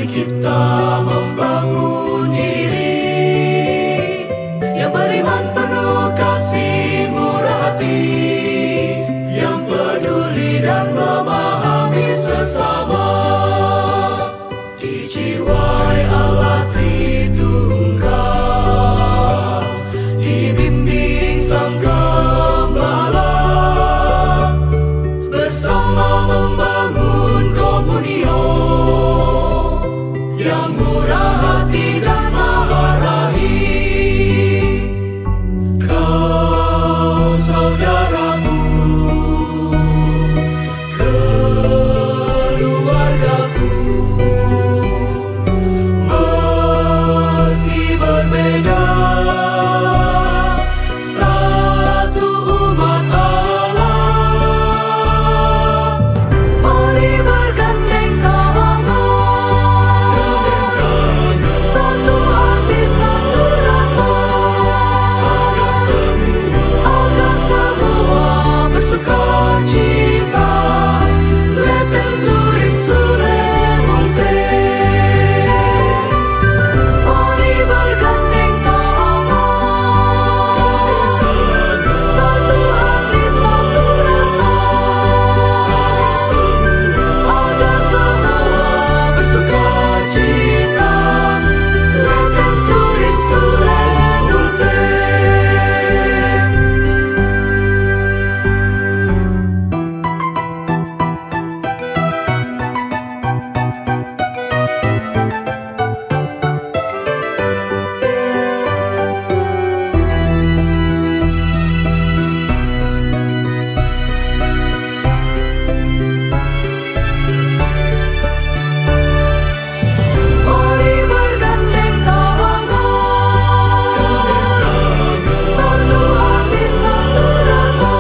Mari kita membangun diri yang beriman penuh kasih murah hati, yang peduli dan memahami sesama, dijiwai Allah Tritunggal, dibimbing Sang Gembala, bersama membangun komunio yang murah hati dan maha rahim. Kau saudaraku, keluargaku, meski berbeda, satu umat Allah. Mari bergandeng tangan, satu hati satu rasa, agar semua bersukacita. Let them do it solemnly. Mari bergandeng tangan, satu hati satu rasa, agar semua bersukacita. Let them do it solemnly. Mari bergandeng tangan, satu hati satu rasa,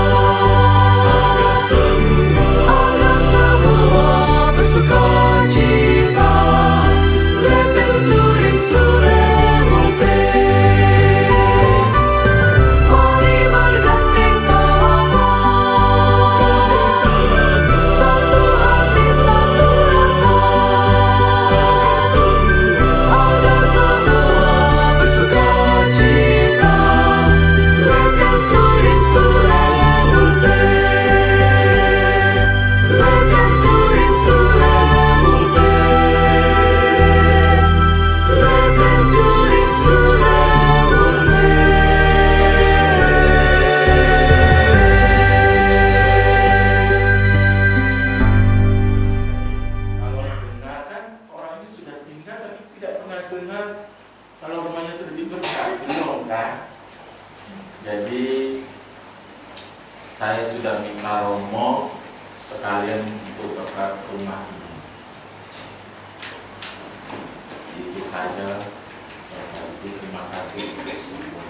agar semua bersukacita. Let them do it solemnly. Mari bergandeng tangan, satu hati satu rasa, agar semua bersukacita. Let them do it solemnly. Let them do it solemnly. Let them do it solemnly. Kalau dengar kan orang ini sudah tinggal tapi tidak pernah dengar kalau rumahnya sudah diberkati, belum kan? Jadi saya sudah minta Romo sekalian untuk berkat rumah ini. Itu saja. Jadi terima kasih untuk semua.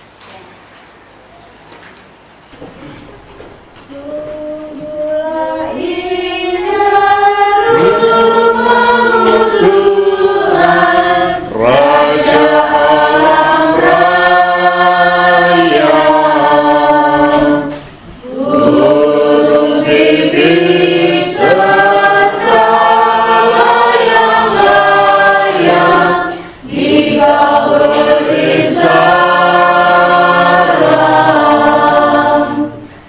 Sungguhlah indah rumah Tuhan, Raja alam raya. Burung bibit serta layang-layang hingga berisarang.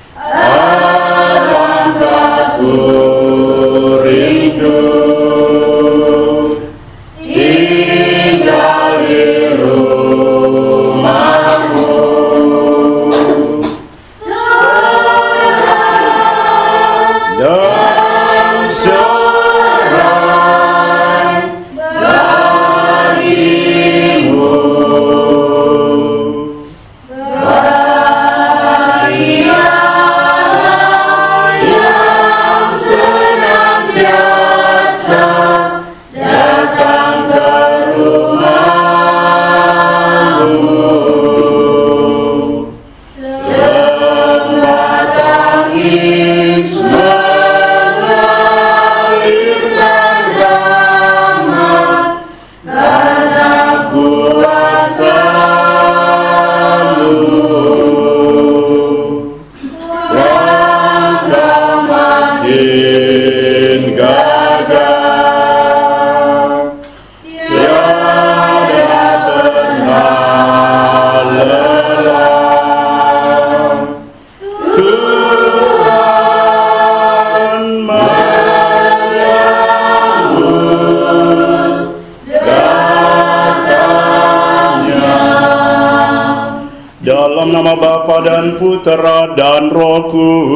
nama Bapa dan Putera dan Roh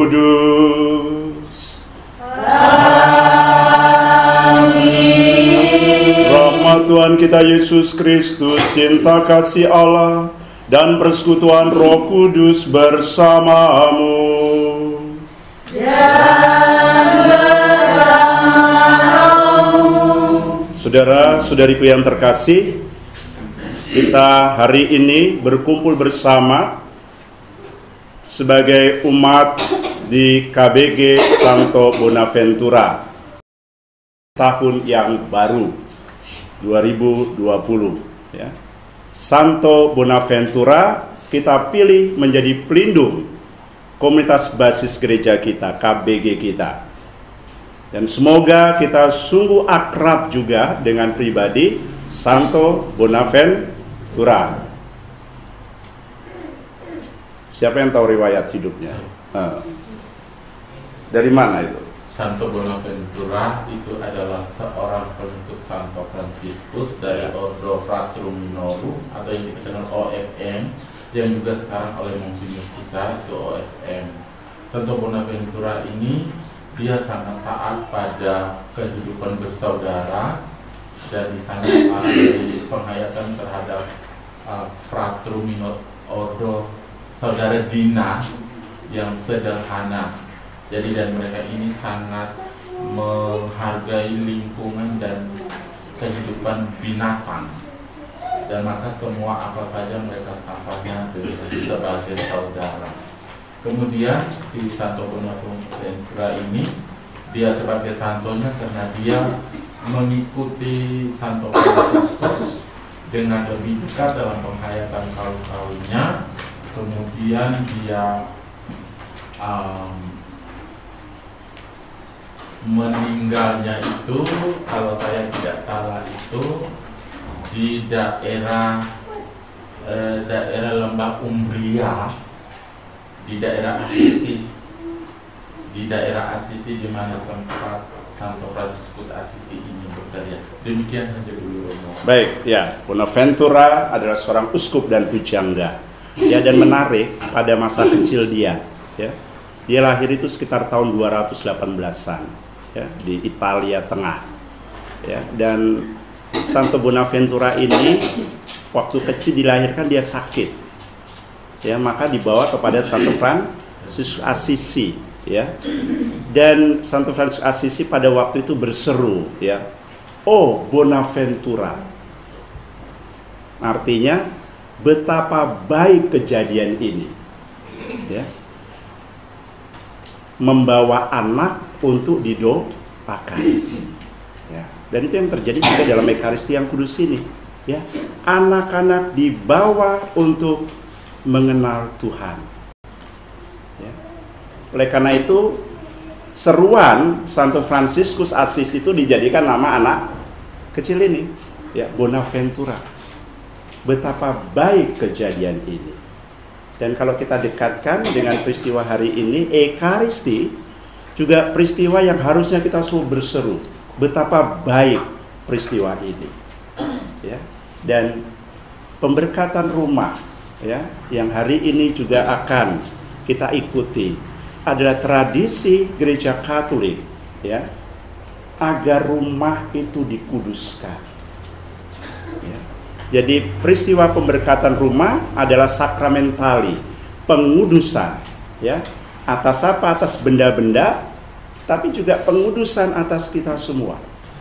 Kudus. Amin. Rahmat Tuhan kita Yesus Kristus, cinta kasih Allah, dan persekutuan Roh Kudus bersamamu. Saudara-saudariku yang terkasih, kita hari ini berkumpul bersama sebagai umat di KBG Santo Bonaventura tahun yang baru 2020 ya. Santo Bonaventura kita pilih menjadi pelindung komunitas basis gereja kita, KBG kita. Dan semoga kita sungguh akrab juga dengan pribadi Santo Bonaventura. Siapa yang tahu riwayat hidupnya? Dari mana itu? Santo Bonaventura itu adalah seorang pengikut Santo Fransiskus dari Ordo Fratrum Minorum atau yang dikenal OFM, yang juga sekarang oleh Monsinyur kita itu OFM. Santo Bonaventura ini dia sangat taat pada kehidupan bersaudara dan sangat taat dari penghayatan terhadap Fratrum Minorum Ordo saudara Dina yang sederhana. Jadi dan mereka ini sangat menghargai lingkungan dan kehidupan binatang. Dan maka semua apa saja mereka sampaikan sebagai saudara. Kemudian si Santo Bonaventura ini dia sebagai santonya karena dia mengikuti Santo Fransiskus dengan lebih dekat dalam penghayatan kaul-kaulnya. Kemudian dia meninggalnya itu, kalau saya tidak salah itu di daerah Lembah Umbria, di daerah Assisi, di mana tempat Santo Fransiskus Assisi ini berkarya. Demikian saja dulu. Baik, ya, Bonaventura adalah seorang uskup dan pujangga. Ya, dan menarik pada masa kecil dia, ya. Dia lahir itu sekitar tahun 218-an, ya, di Italia Tengah. Ya, dan Santo Bonaventura ini waktu kecil dilahirkan dia sakit. Ya, maka dibawa kepada Santo Fransiskus Assisi, ya. Dan Santo Fransiskus Assisi pada waktu itu berseru, ya, "Oh Bonaventura." Artinya betapa baik kejadian ini, ya. Membawa anak untuk didoakan, ya. Dan itu yang terjadi juga dalam Ekaristi yang kudus ini, ya. Anak-anak dibawa untuk mengenal Tuhan, ya. Oleh karena itu seruan Santo Fransiskus Asis itu dijadikan nama anak kecil ini, ya, Bonaventura. Betapa baik kejadian ini. Dan kalau kita dekatkan dengan peristiwa hari ini, Ekaristi juga peristiwa yang harusnya kita semua berseru. Betapa baik peristiwa ini, ya. Dan pemberkatan rumah, ya, yang hari ini juga akan kita ikuti adalah tradisi gereja Katolik, ya, agar rumah itu dikuduskan. Ya. Jadi peristiwa pemberkatan rumah adalah sakramentali, pengudusan, ya, atas apa? Atas benda-benda, tapi juga pengudusan atas kita semua.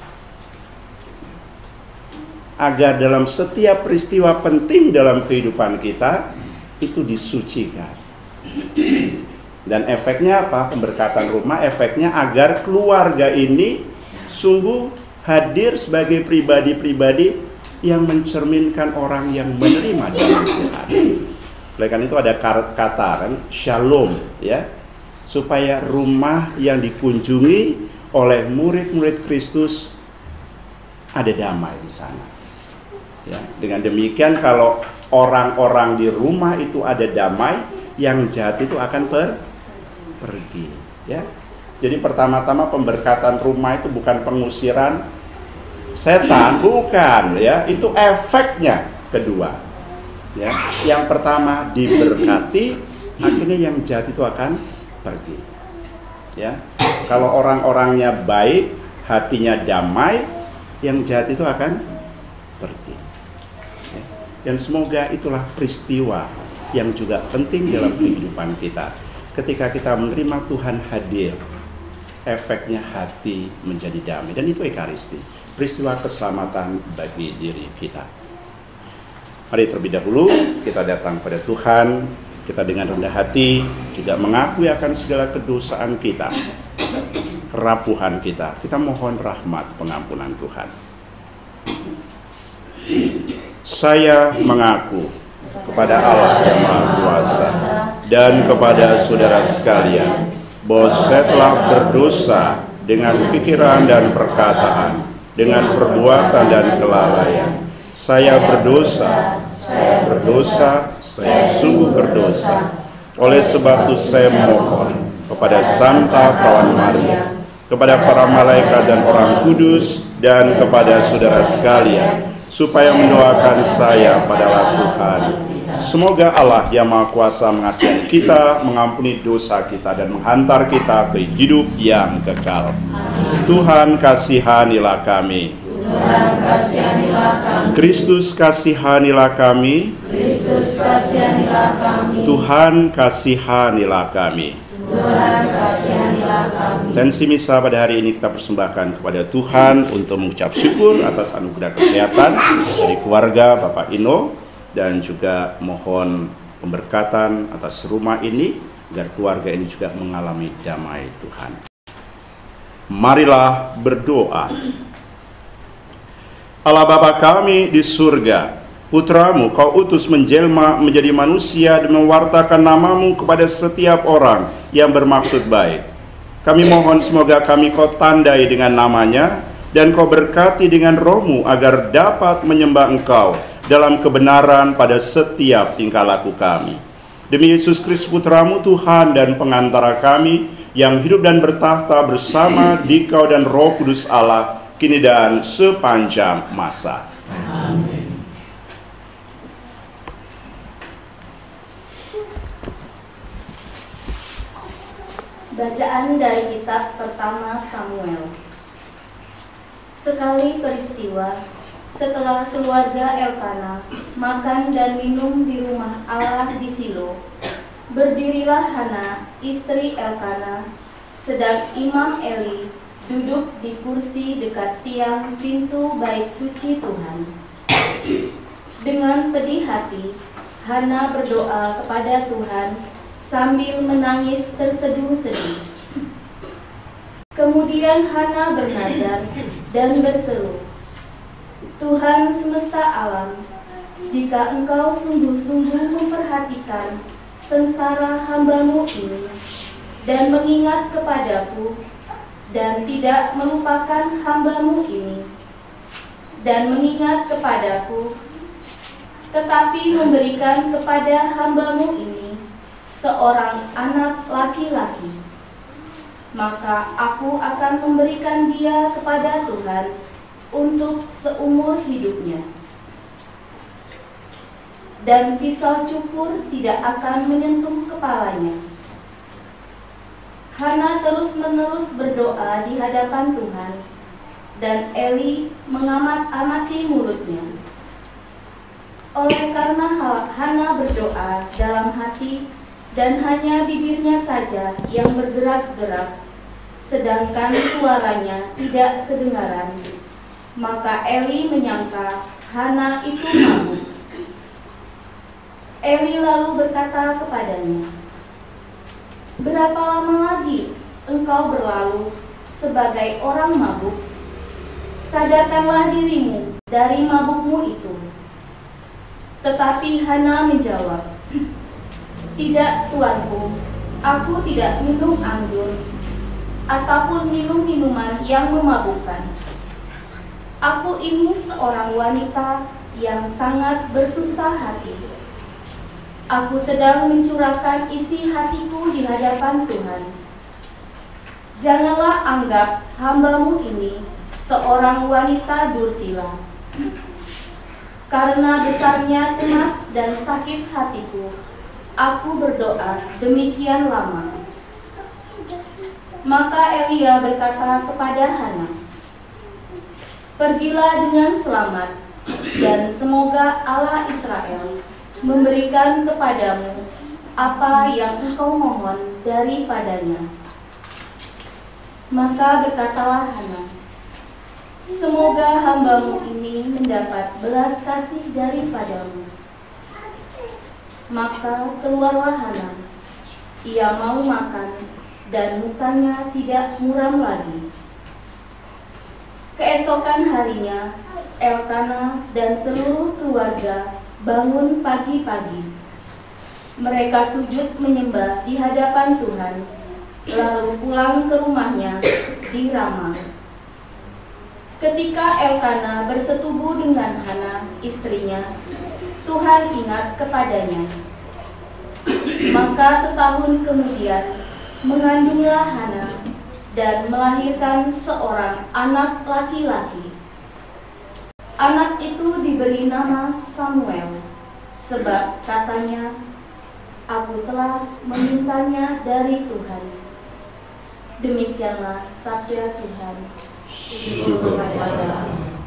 Agar dalam setiap peristiwa penting dalam kehidupan kita itu disucikan. Dan efeknya apa? Pemberkatan rumah efeknya agar keluarga ini sungguh hadir sebagai pribadi-pribadi yang mencerminkan orang yang menerima dalam Tuhan. Oleh karena itu ada kata kan, shalom, ya, supaya rumah yang dikunjungi oleh murid-murid Kristus ada damai di sana. Ya, dengan demikian kalau orang-orang di rumah itu ada damai, yang jahat itu akan pergi, ya. Jadi pertama-tama pemberkatan rumah itu bukan pengusiran setan, bukan, ya. Itu efeknya kedua. Ya, yang pertama diberkati, akhirnya yang jahat itu akan pergi. Ya, kalau orang-orangnya baik, hatinya damai, yang jahat itu akan pergi. Ya. Dan semoga itulah peristiwa yang juga penting dalam kehidupan kita. Ketika kita menerima Tuhan hadir, efeknya hati menjadi damai, dan itu Ekaristi, peristiwa keselamatan bagi diri kita. Mari terlebih dahulu kita datang pada Tuhan, kita dengan rendah hati juga mengakui akan segala kedosaan kita, kerapuhan kita. Kita mohon rahmat pengampunan Tuhan. Saya mengaku kepada Allah yang Maha Kuasa dan kepada saudara sekalian bahwa saya telah berdosa dengan pikiran dan perkataan, dengan perbuatan dan kelalaian. Saya berdosa, saya sungguh berdosa. Oleh sebab itu saya mohon kepada Santa Perawan Maria, kepada para malaikat dan orang kudus, dan kepada saudara sekalian, supaya mendoakan saya pada Tuhan. Semoga Allah yang Maha Kuasa mengasihi kita, mengampuni dosa kita, dan menghantar kita ke hidup yang kekal. Tuhan kasihanilah kami. Tuhan kasihanilah kami. Kristus kasihanilah kami. Kristus kasihanilah kami. Tuhan kasihanilah kami. Tuhan kasihanilah kami. Tensi misa pada hari ini kita persembahkan kepada Tuhan untuk mengucap syukur atas anugerah kesehatan dari keluarga Bapak Ino, dan juga mohon pemberkatan atas rumah ini agar keluarga ini juga mengalami damai Tuhan. Marilah berdoa. Allah Bapa kami di surga, Putramu kau utus menjelma menjadi manusia dan mewartakan namamu kepada setiap orang yang bermaksud baik. Kami mohon semoga kami kau tandai dengan namanya, dan kau berkati dengan rohmu agar dapat menyembah engkau dalam kebenaran pada setiap tingkah laku kami. Demi Yesus Kristus Putramu Tuhan dan pengantara kami, yang hidup dan bertahta bersama Dikau dan Roh Kudus Allah, kini dan sepanjang masa. Amin. Bacaan dari kitab pertama Samuel. Sekali peristiwa, setelah keluarga Elkana makan dan minum di rumah Allah di Silo, berdirilah Hana, istri Elkana, sedang Imam Eli duduk di kursi dekat tiang pintu bait suci Tuhan. Dengan pedih hati, Hana berdoa kepada Tuhan sambil menangis terseduh-seduh. Kemudian Hana bernazar dan berseru, Tuhan semesta alam, jika engkau sungguh-sungguh memperhatikan sengsara hamba-Mu ini dan mengingat kepadaku, dan tidak melupakan hamba-Mu ini, dan mengingat kepadaku, tetapi memberikan kepada hamba-Mu ini seorang anak laki-laki, maka aku akan memberikan dia kepada Tuhan untuk seumur hidupnya. Dan pisau cukur tidak akan menyentuh kepalanya. Hana terus-menerus berdoa di hadapan Tuhan, dan Eli mengamat-amati mulutnya. Oleh karena Hana berdoa dalam hati, dan hanya bibirnya saja yang bergerak-gerak, sedangkan suaranya tidak kedengaran, maka Eli menyangka Hana itu mabuk. Eli lalu berkata kepadanya, berapa lama lagi engkau berlalu sebagai orang mabuk? Sadarkanlah dirimu dari mabukmu itu. Tetapi Hana menjawab, tidak, tuanku, aku tidak minum anggur ataupun minum minuman yang memabukkan. Aku ini seorang wanita yang sangat bersusah hati. Aku sedang mencurahkan isi hatiku di hadapan Tuhan. Janganlah anggap hamba-Mu ini seorang wanita dursila. Karena besarnya cemas dan sakit hatiku, aku berdoa demikian lama. Maka Elia berkata kepada Hana, "Pergilah dengan selamat, dan semoga Allah Israel memberikan kepadamu apa yang engkau mohon daripadanya." Maka berkatalah Hana, "Semoga hambamu ini mendapat belas kasih daripadamu." Maka keluarlah Hana, ia mau makan, dan mukanya tidak muram lagi. Keesokan harinya, Elkana dan seluruh keluarga bangun pagi-pagi. Mereka sujud menyembah di hadapan Tuhan, lalu pulang ke rumahnya di Rama. Ketika Elkana bersetubuh dengan Hana, istrinya, Tuhan ingat kepadanya. Maka setahun kemudian, mengandunglah Hana dan melahirkan seorang anak laki-laki. Anak itu diberi nama Samuel, sebab katanya, "Aku telah memintanya dari Tuhan." Demikianlah sabda Tuhan. Syukur kepada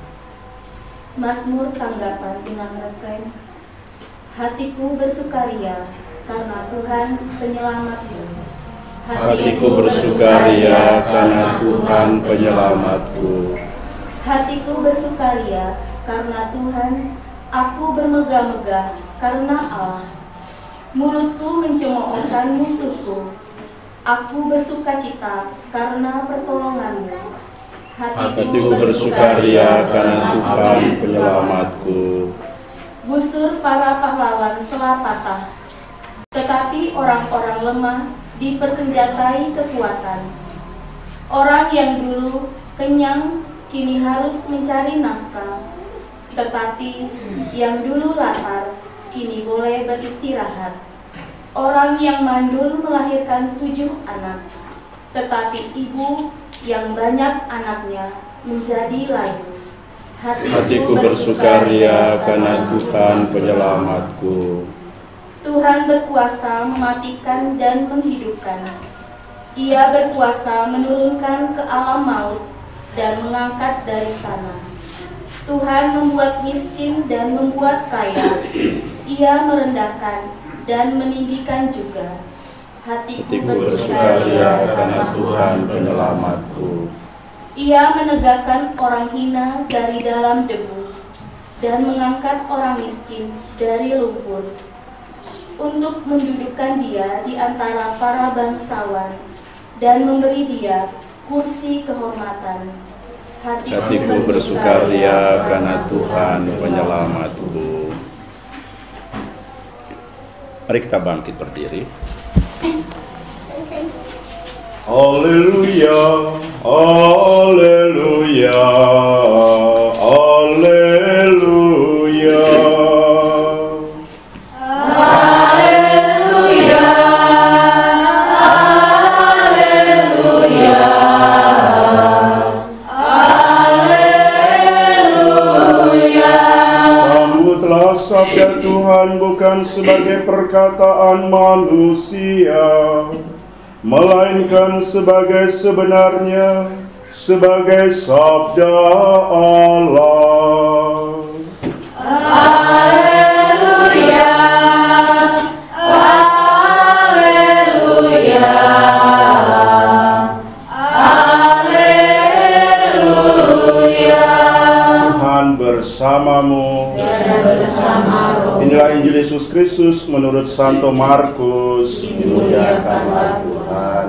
Mazmur tanggapan dengan refren, "Hatiku bersukaria karena Tuhan penyelamatku." Hatiku bersukaria karena Tuhan penyelamatku. Hatiku bersukaria karena Tuhan, aku bermegah-megah karena Allah. Mulutku mencemoohkan musuhku, aku bersukacita karena pertolonganmu. Hatiku bersukaria karena Tuhan penyelamatku. Busur para pahlawan telah patah, tetapi orang-orang lemah dipersenjatai kekuatan. Orang yang dulu kenyang kini harus mencari nafkah, tetapi yang dulu lapar kini boleh beristirahat. Orang yang mandul melahirkan 7 anak, tetapi ibu yang banyak anaknya menjadi layu. Hatiku bersukaria karena Tuhan penyelamatku. Tuhan berkuasa mematikan dan menghidupkan. Ia berkuasa menurunkan ke alam maut dan mengangkat dari sana. Tuhan membuat miskin dan membuat kaya. Ia merendahkan dan meninggikan juga. Hatiku bersukaria karena Tuhan penyelamatku. Ia menegakkan orang hina dari dalam debu dan mengangkat orang miskin dari lumpur, untuk mendudukkan dia di antara para bangsawan dan memberi dia kursi kehormatan. Hatiku bersukaria karena Tuhan penyelamatku. Mari kita bangkit berdiri. Haleluya, haleluya, haleluya. Sabda Tuhan bukan sebagai perkataan manusia, melainkan sebagai sebenarnya, sebagai sabda Allah. Haleluya, haleluya, haleluya. Tuhan bersamamu. Inilah Injil Yesus Kristus menurut Santo Markus. Dimuliakanlah Tuhan.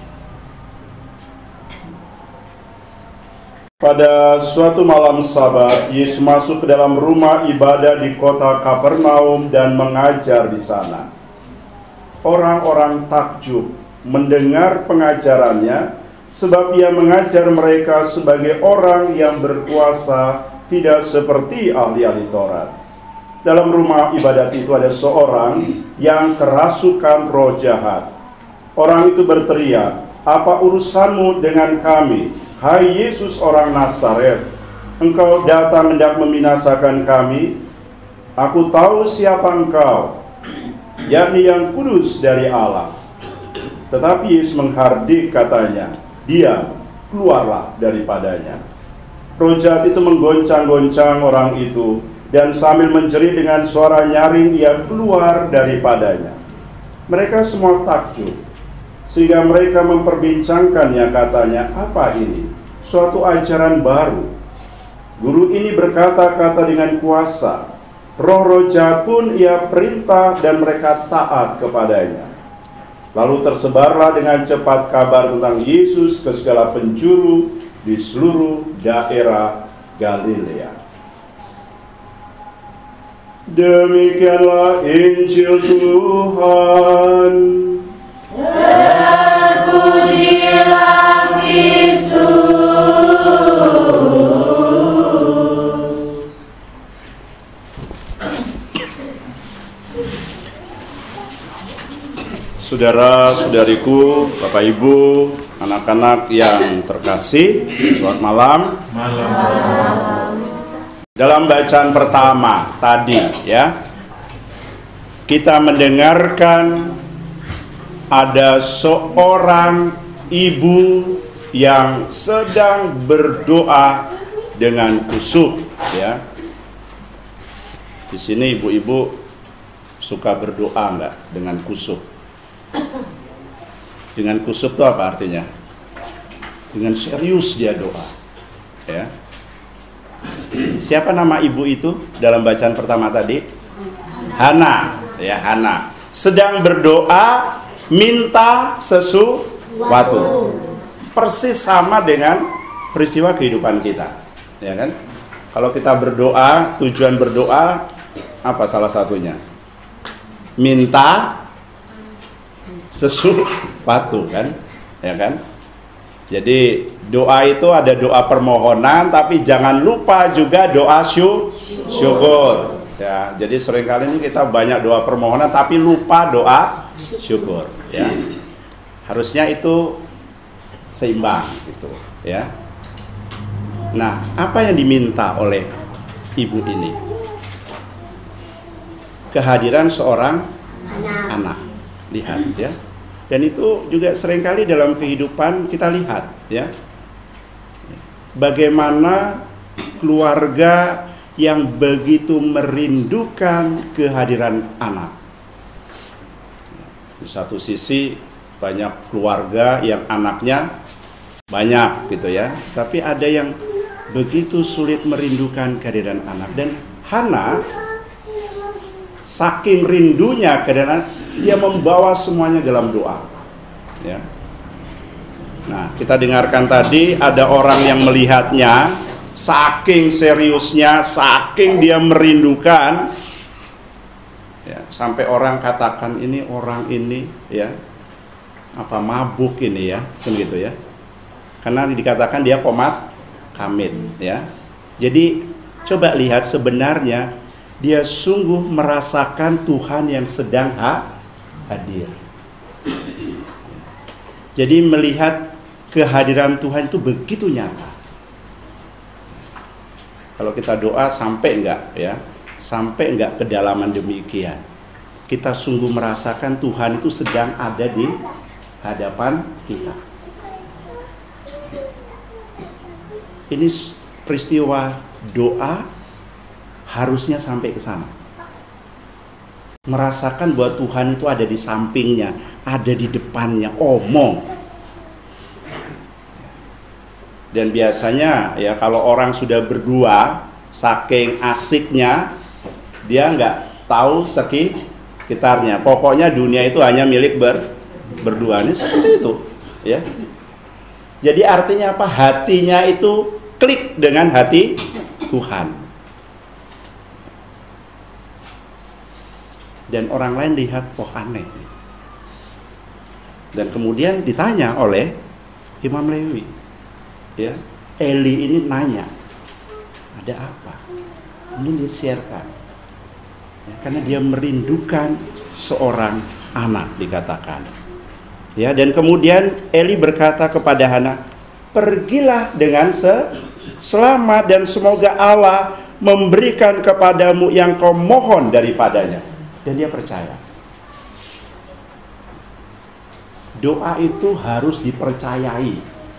Pada suatu malam Sabat, Yesus masuk ke dalam rumah ibadah di kota Kapernaum dan mengajar di sana. Orang-orang takjub mendengar pengajarannya, sebab ia mengajar mereka sebagai orang yang berkuasa, tidak seperti ahli-ahli Taurat. Dalam rumah ibadat itu ada seorang yang kerasukan roh jahat. Orang itu berteriak, "Apa urusanmu dengan kami, hai Yesus orang Nazaret? Engkau datang hendak membinasakan kami? Aku tahu siapa engkau, yakni yang kudus dari Allah. Tetapi Yesus menghardik katanya, diam, keluarlah daripadanya. Roh jahat itu menggoncang-goncang orang itu, dan sambil menjerit dengan suara nyaring ia keluar daripadanya. Mereka semua takjub, sehingga mereka memperbincangkannya, katanya, apa ini? Suatu ajaran baru. Guru ini berkata-kata dengan kuasa. Roh-roh jahat pun ia perintah dan mereka taat kepadanya. Lalu tersebarlah dengan cepat kabar tentang Yesus ke segala penjuru di seluruh daerah Galilea. Demikianlah Injil Tuhan. Terpujilah Kristus. Saudara-saudariku, Bapak Ibu, anak-anak yang terkasih, selamat malam. Dalam bacaan pertama tadi ya, kita mendengarkan ada seorang ibu yang sedang berdoa dengan khusyuk ya. Di sini ibu-ibu suka berdoa enggak dengan khusyuk? Dengan khusyuk itu apa artinya? Dengan serius dia doa ya. Siapa nama ibu itu dalam bacaan pertama tadi? Hana ya, Hana sedang berdoa minta sesuatu. Persis sama dengan peristiwa kehidupan kita ya kan. Kalau kita berdoa, tujuan berdoa apa salah satunya? Minta sesuatu kan, ya kan? Jadi doa itu ada doa permohonan, tapi jangan lupa juga doa syukur. Ya, jadi seringkali ini kita banyak doa permohonan, tapi lupa doa syukur. Ya, harusnya itu seimbang, gitu. Ya. Nah, apa yang diminta oleh ibu ini? Kehadiran seorang anak. Lihat ya, dan itu juga seringkali dalam kehidupan kita lihat ya, bagaimana keluarga yang begitu merindukan kehadiran anak. Di satu sisi banyak keluarga yang anaknya banyak gitu ya, tapi ada yang begitu sulit merindukan kehadiran anak. Dan Hana saking rindunya kehadiran, dia membawa semuanya dalam doa ya. Nah, kita dengarkan tadi ada orang yang melihatnya, saking seriusnya, saking dia merindukan ya, sampai orang katakan ini orang ini ya apa mabuk ini ya, kan gitu ya, karena dikatakan dia komat kamit ya. Jadi coba lihat, sebenarnya dia sungguh merasakan Tuhan yang sedang hadir. Jadi melihat kehadiran Tuhan itu begitu nyata. Kalau kita doa sampai enggak ya, sampai enggak kedalaman demikian, kita sungguh merasakan Tuhan itu sedang ada di hadapan kita. Ini peristiwa doa harusnya sampai ke sana. Merasakan bahwa Tuhan itu ada di sampingnya, ada di depannya, omong. Dan biasanya ya kalau orang sudah berdua, saking asiknya, dia nggak tahu sekitarnya. Pokoknya dunia itu hanya milik berdua. Ini seperti itu, ya. Jadi artinya apa? Hatinya itu klik dengan hati Tuhan. Dan orang lain lihat, oh aneh. Dan kemudian ditanya oleh Imam Lewi, ya, Eli ini nanya, ada apa? Ini disiarkan, ya, karena dia merindukan seorang anak, dikatakan. Ya, dan kemudian Eli berkata kepada Hana, pergilah dengan selamat dan semoga Allah memberikan kepadamu yang kau mohon daripadanya. Dan dia percaya. Doa itu harus dipercayai.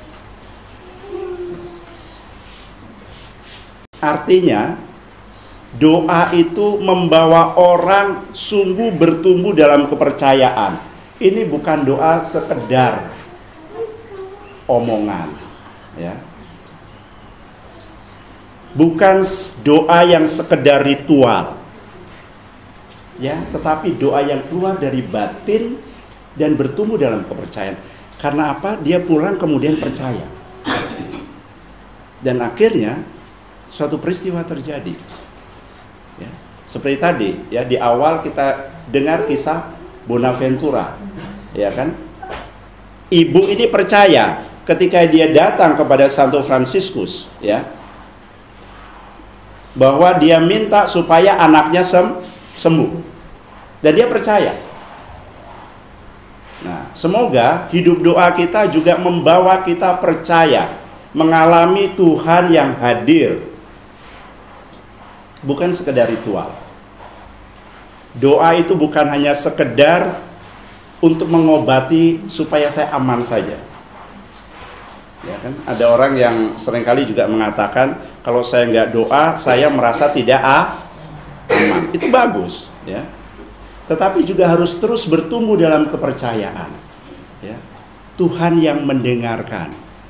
Artinya, doa itu membawa orang sungguh bertumbuh dalam kepercayaan. Ini bukan doa sekedar omongan, ya. Bukan doa yang sekedar ritual, ya, tetapi doa yang keluar dari batin dan bertumbuh dalam kepercayaan. Karena apa? Dia pulang kemudian percaya. Dan akhirnya suatu peristiwa terjadi. Ya, seperti tadi, ya, di awal kita dengar kisah Bonaventura, ya kan? Ibu ini percaya ketika dia datang kepada Santo Fransiskus, ya, bahwa dia minta supaya anaknya sembuh. Dan dia percaya. Nah, semoga hidup doa kita juga membawa kita percaya, mengalami Tuhan yang hadir. Bukan sekedar ritual. Doa itu bukan hanya sekedar untuk mengobati supaya saya aman saja. Ya kan? Ada orang yang seringkali juga mengatakan, kalau saya nggak doa, saya merasa tidak aman. Itu bagus, ya. Tetapi juga harus terus bertumbuh dalam kepercayaan, ya. Tuhan yang mendengarkan.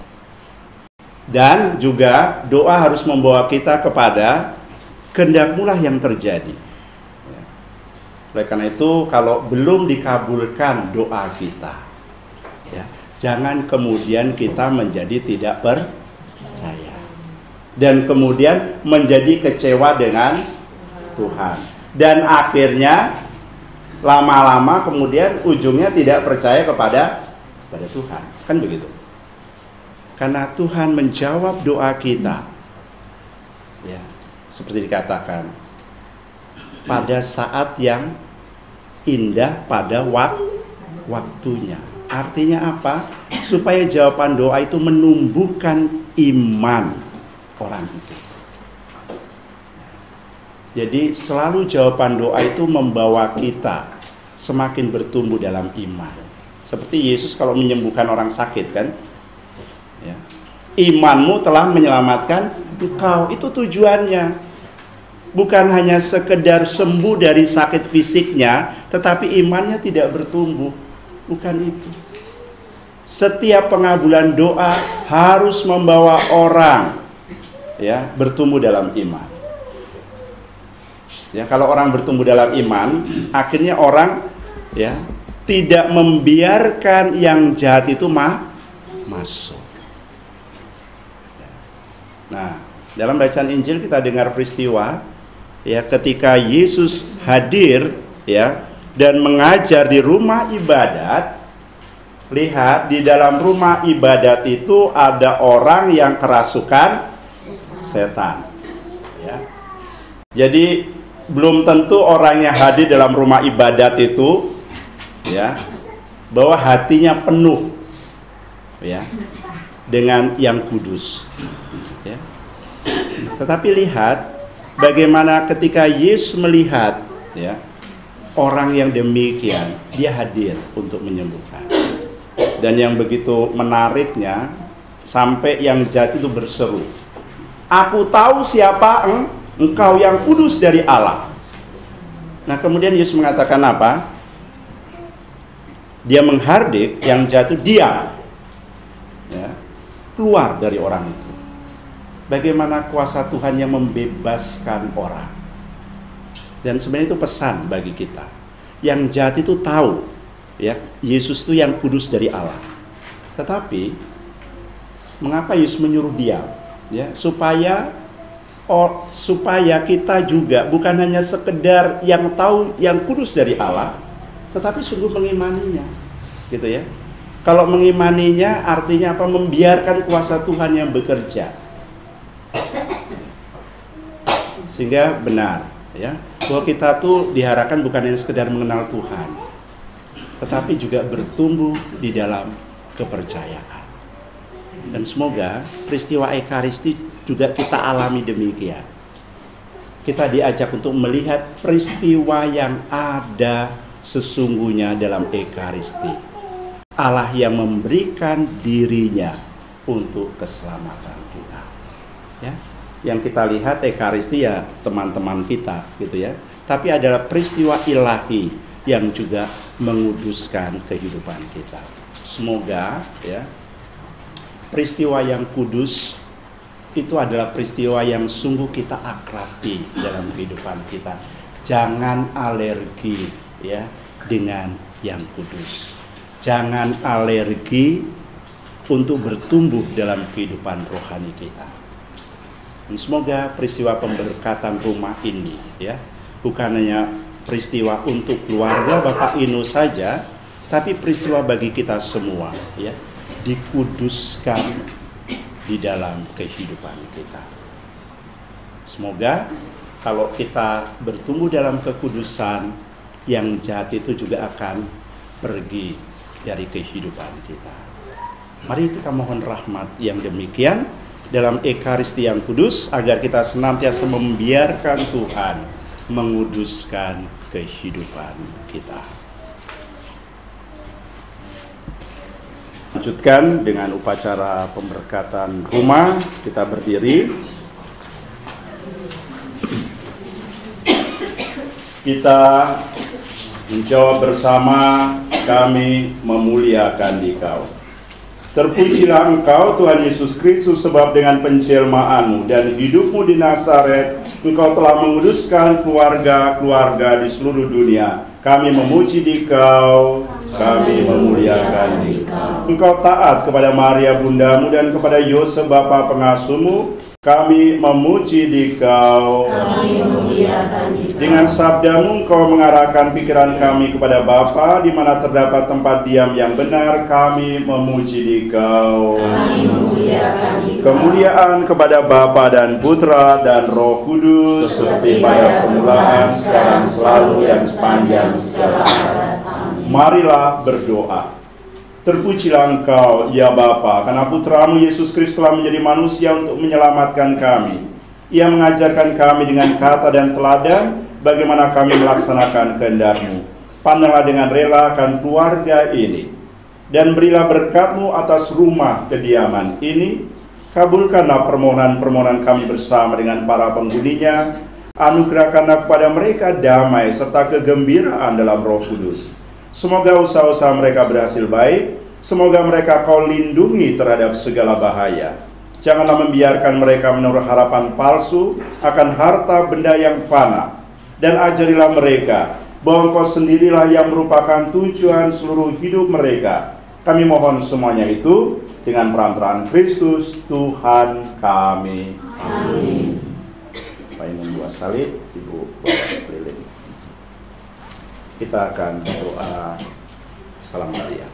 Dan juga doa harus membawa kita kepada kehendak-Mu lah yang terjadi. Ya. Oleh karena itu, kalau belum dikabulkan doa kita, ya, jangan kemudian kita menjadi tidak percaya dan kemudian menjadi kecewa dengan Tuhan, dan akhirnya lama-lama kemudian ujungnya tidak percaya kepada Tuhan. Kan begitu. Karena Tuhan menjawab doa kita, ya, seperti dikatakan, pada saat yang indah pada waktunya. Artinya apa? Supaya jawaban doa itu menumbuhkan iman orang itu. Jadi selalu jawaban doa itu membawa kita semakin bertumbuh dalam iman. Seperti Yesus kalau menyembuhkan orang sakit, kan? Ya. Imanmu telah menyelamatkan engkau. Itu tujuannya. Bukan hanya sekedar sembuh dari sakit fisiknya, tetapi imannya tidak bertumbuh. Bukan itu. Setiap pengabulan doa harus membawa orang, ya, bertumbuh dalam iman. Ya, kalau orang bertumbuh dalam iman, akhirnya orang, ya, tidak membiarkan yang jahat itu masuk. Nah, dalam bacaan Injil kita dengar peristiwa, ya, ketika Yesus hadir, ya, dan mengajar di rumah ibadat. Lihat, di dalam rumah ibadat itu ada orang yang kerasukan setan, ya. Jadi belum tentu orang yang hadir dalam rumah ibadat itu, ya, bahwa hatinya penuh, ya, dengan yang kudus, ya. Tetapi lihat bagaimana ketika Yesus melihat, ya, orang yang demikian, dia hadir untuk menyembuhkan. Dan yang begitu menariknya, sampai yang jahat itu berseru, "Aku tahu siapa engkau, yang kudus dari Allah." Nah, kemudian Yesus mengatakan apa? Dia menghardik yang jahat itu, diam, ya, keluar dari orang itu. Bagaimana kuasa Tuhan yang membebaskan orang. Dan sebenarnya itu pesan bagi kita. Yang jahat itu tahu, ya, Yesus itu yang kudus dari Allah. Tetapi mengapa Yesus menyuruh diam? Ya, supaya kita juga bukan hanya sekedar yang tahu yang kudus dari Allah, tetapi sungguh mengimaninya, gitu ya. Kalau mengimaninya artinya apa? Membiarkan kuasa Tuhan yang bekerja, sehingga benar, ya, bahwa kita tuh diharapkan bukan hanya sekedar mengenal Tuhan, tetapi juga bertumbuh di dalam kepercayaan. Dan semoga peristiwa Ekaristi juga kita alami demikian. kita diajak untuk melihat peristiwa yang ada sesungguhnya dalam Ekaristi. Allah yang memberikan dirinya untuk keselamatan kita. Ya, yang kita lihat Ekaristi ya teman-teman kita gitu ya. Tapi adalah peristiwa ilahi yang juga menguduskan kehidupan kita. Semoga ya peristiwa yang kudus itu adalah peristiwa yang sungguh kita akrabi dalam kehidupan kita. Jangan alergi ya dengan yang kudus. Jangan alergi untuk bertumbuh dalam kehidupan rohani kita. Dan semoga peristiwa pemberkatan rumah ini ya bukan hanya peristiwa untuk keluarga Bapak Inu saja, tapi peristiwa bagi kita semua ya, dikuduskan di dalam kehidupan kita. Semoga kalau kita bertumbuh dalam kekudusan, yang jahat itu juga akan pergi dari kehidupan kita. Mari kita mohon rahmat yang demikian dalam Ekaristi yang kudus, agar kita senantiasa membiarkan Tuhan menguduskan kehidupan kita. Lanjutkan dengan upacara pemberkatan rumah. Kita berdiri. Kita menjawab bersama, kami memuliakan Dikau. Terpujilah Engkau Tuhan Yesus Kristus, sebab dengan penjelmaan-Mu dan hidupmu di Nazaret, Engkau telah menguduskan keluarga-keluarga di seluruh dunia. Kami memuji Dikau, kami memuliakan Dikau. Engkau taat kepada Maria Bundamu dan kepada Yosef Bapa pengasuhmu. Kami memuji Dikau, Kami memuliakan Dikau. Dengan sabdamu Engkau mengarahkan pikiran kami kepada Bapa, di mana terdapat tempat diam yang benar. Kami memuji Dikau. Kami memuliakan Dikau. Kemuliaan kepada Bapa dan Putra dan Roh Kudus, seperti pada permulaan, sekarang, selalu, dan sepanjang segala abad. Amin. Marilah berdoa. Terpujilah Engkau, ya Bapa, karena Putramu Yesus Kristus telah menjadi manusia untuk menyelamatkan kami. Ia mengajarkan kami dengan kata dan teladan bagaimana kami melaksanakan kehendak-Mu. Pandanglah dengan rela akan keluarga ini, dan berilah berkat-Mu atas rumah kediaman ini. Kabulkanlah permohonan-permohonan kami bersama dengan para penghuninya. Anugerahkanlah kepada mereka damai serta kegembiraan dalam Roh Kudus. Semoga usaha-usaha mereka berhasil baik. Semoga mereka Kau lindungi terhadap segala bahaya. Janganlah membiarkan mereka menaruh harapan palsu akan harta benda yang fana. Dan ajarilah mereka bahwa Engkau sendirilah yang merupakan tujuan seluruh hidup mereka. Kami mohon semuanya itu dengan perantaraan Kristus Tuhan kami. Amin. Pak Imam buah salib, Ibu bawa keliling. Kita akan berdoa Salam Maria.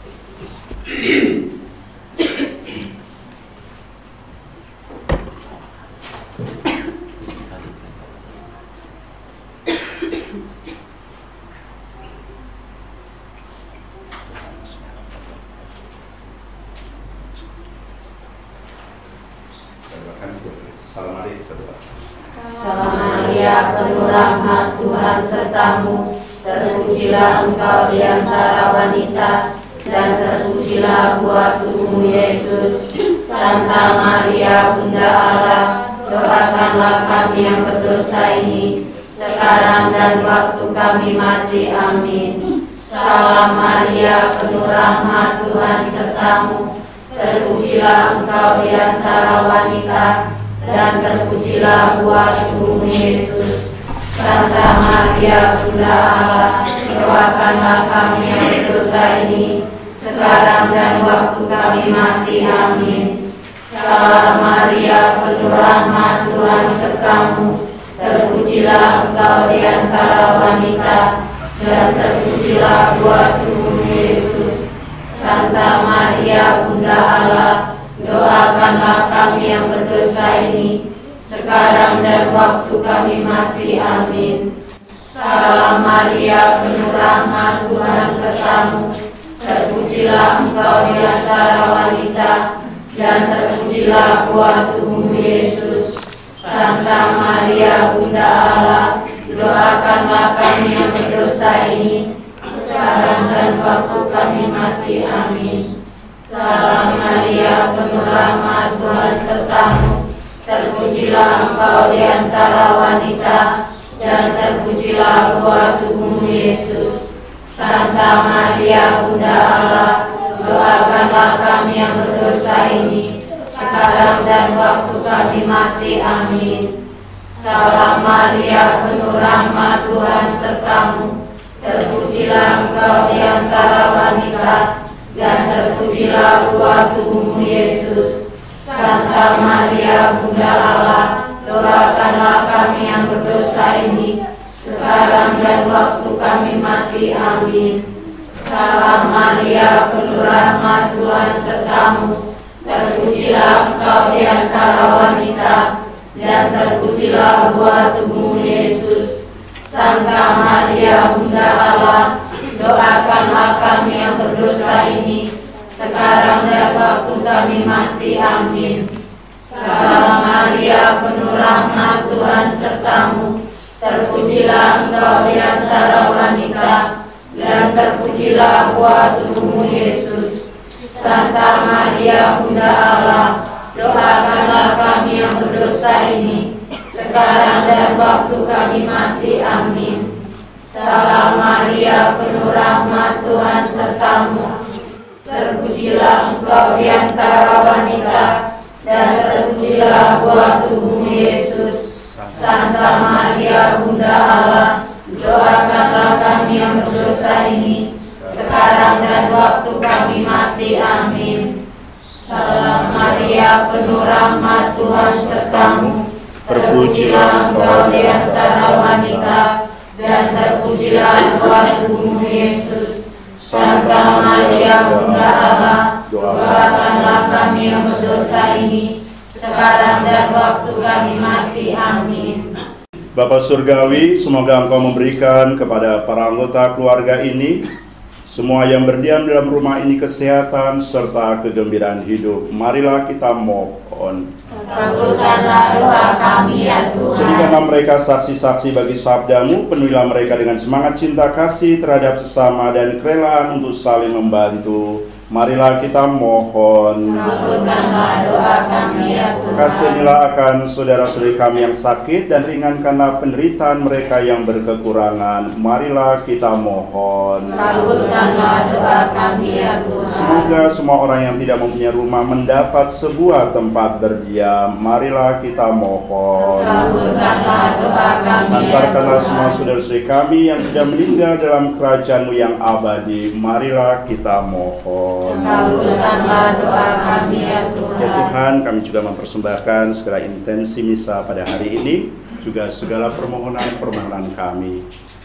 Salam Maria berdoa. Salam Maria, penuh rahmat, Tuhan sertamu. Terpujilah Engkau di antara wanita, dan terpujilah buah tubuhmu Yesus. Santa Maria, Bunda Allah, doakanlah kami yang berdosa ini, sekarang dan waktu kami mati. Amin. Salam Maria, penuh rahmat, Tuhan sertamu. Terpujilah Engkau di antara wanita, dan terpujilah buah tubuhmu Yesus. Santa Maria, Bunda Allah, doakanlah kami yang berdosa ini, sekarang dan waktu kami mati. Amin. Salam Maria, penuh rahmat, Tuhan sertamu. Terpujilah Engkau di antara wanita, dan terpujilah buah tubuhmu Yesus. Santa Maria, Bunda Allah, doakanlah kami yang berdosa ini, sekarang dan waktu kami mati. Amin. Salam Maria, penuh rahmat, Tuhan sertamu. Terpujilah Engkau di antara wanita, dan terpujilah buah tubuhmu Yesus. Santa Maria Bunda Allah, doakanlah kami yang berdosa ini, sekarang dan waktu kami mati. Amin. Salam Maria, penuh rahmat, Tuhan sertamu, terpujilah engkau di antara wanita, dan terpujilah buah tubuhmu Yesus. Santa Maria Bunda Allah, doakanlah kami yang berdosa ini, sekarang dan waktu kami mati. Amin. Salam Maria, penuh rahmat, Tuhan sertamu, terpujilah engkau di antara wanita, dan terpujilah buah tubuhmu Yesus. Santa Maria Bunda Allah, doakanlah kami yang berdosa ini, sekarang dan waktu kami mati. Amin. Salam Maria, penuh rahmat, Tuhan sertamu, terpujilah engkau di antara wanita, dan terpujilah buah tubuhmu Yesus. Santa Maria Bunda Allah, doakanlah kami yang berdosa ini, sekarang dan waktu kami mati. Amin. Salam Maria, penuh rahmat, Tuhan sertamu, terpujilah engkau di antara wanita, dan terpujilah buah tubuhmu Yesus. Santa Maria Bunda Allah, doakanlah kami yang berdosa ini, sekarang dan waktu kami mati. Amin. Salam Maria, penuh rahmat, Tuhan sertamu, terpujilah engkau di antara wanita, dan terpujilah buah tubuhmu Yesus. Santa Maria Bunda Allah, doakanlah kami yang berdosa ini, sekarang dan waktu kami mati. Amin. Salam Maria, penuh rahmat, Tuhan sertamu, terpujilah engkau di antara wanita, dan terpujilah buah tubuhmu Yesus. Santa Maria Bunda Allah, doakanlah kami yang berdosa ini, sekarang dan waktu kami mati. Amin. Bapa Surgawi, semoga Engkau memberikan kepada para anggota keluarga ini, semua yang berdiam dalam rumah ini, kesehatan serta kegembiraan hidup. Marilah kita mohon. Kabulkanlah doa kami ya Tuhan. Jadikanlah mereka saksi-saksi bagi sabda-Mu, penuhilah mereka dengan semangat cinta kasih terhadap sesama dan kerelaan untuk saling membantu. Marilah kita mohon. Kabulkanlah doa kami ya Tuhan. Kasihanilah akan saudara-saudari kami yang sakit dan ringankanlah penderitaan mereka yang berkekurangan. Marilah kita mohon. Kabulkanlah doa kami ya Tuhan. Semoga semua orang yang tidak mempunyai rumah mendapat sebuah tempat berdiam. Marilah kita mohon. Kabulkanlah doa kami ya Antarkanlah Tuhan. semua saudara-saudari kami yang sudah meninggal dalam kerajaan-Mu yang abadi. Marilah kita mohon. Kabulkanlah doa kami ya Tuhan. Ya Tuhan, kami juga mempersembahkan segala intensi misa pada hari ini, juga segala permohonan-permohonan kami.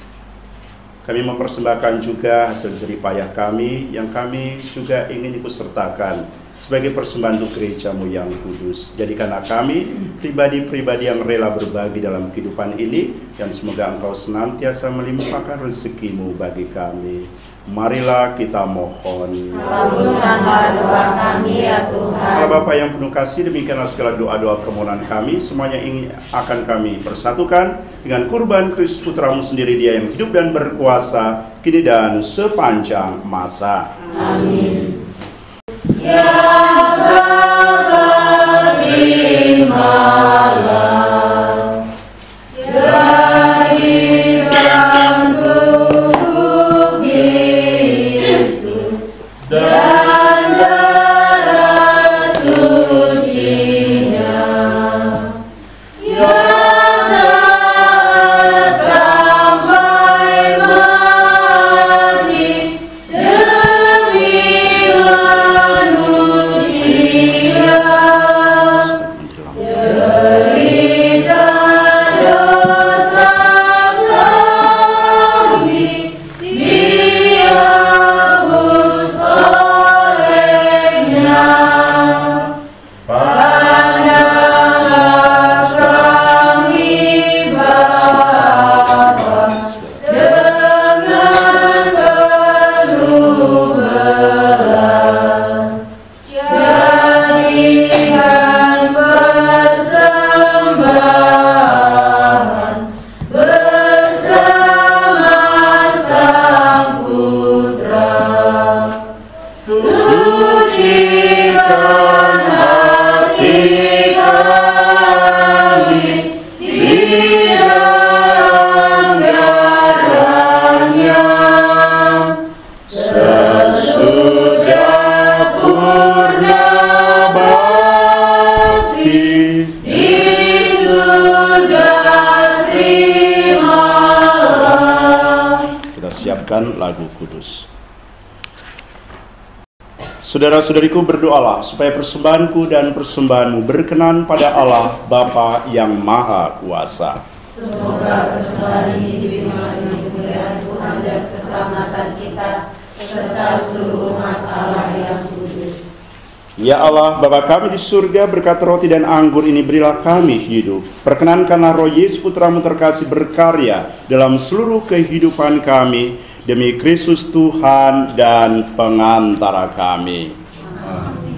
Kami mempersembahkan juga hasil jerih payah kami yang kami juga ingin ikut sertakan sebagai persembahan untuk gereja-Mu yang kudus. Jadikanlah kami pribadi-pribadi yang rela berbagi dalam kehidupan ini, dan semoga Engkau senantiasa melimpahkan rezeki-Mu bagi kami. Marilah kita mohon. Kabulkanlah doa kami ya Tuhan. Allah Bapa yang penuh kasih, demikianlah segala doa-doa permohonan kami, semuanya ingin akan kami persatukan dengan kurban Kristus Putra-Mu sendiri, Dia yang hidup dan berkuasa kini dan sepanjang masa. Amin. Ya Bapa, terimalah dari dalam tubuh Yesus dan darah suci-Nya yang taat sampai mati demi manusia. Kita siapkan lagu kudus. Saudara-saudariku, berdoalah supaya persembahanku dan persembahanmu berkenan pada Allah Bapa yang Maha Kuasa. Semoga persembahan ini diterima dengan kemuliaan Tuhan dan keselamatan kita serta seluruh umat Allah yang kudus. Ya Allah, Bapa kami di surga, berkat roti dan anggur ini berilah kami hidup. Perkenankanlah Roh Yesus Putramu terkasih berkarya dalam seluruh kehidupan kami, demi Kristus Tuhan dan pengantara kami. Amin.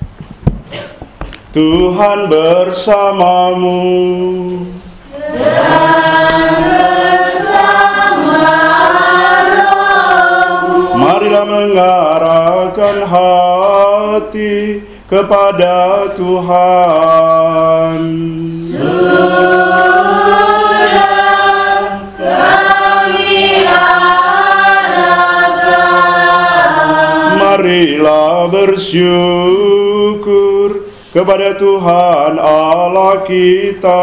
Tuhan bersamamu. Marilah mengarahkan hati kepada Tuhan. Marilah bersyukur kepada Tuhan Allah kita.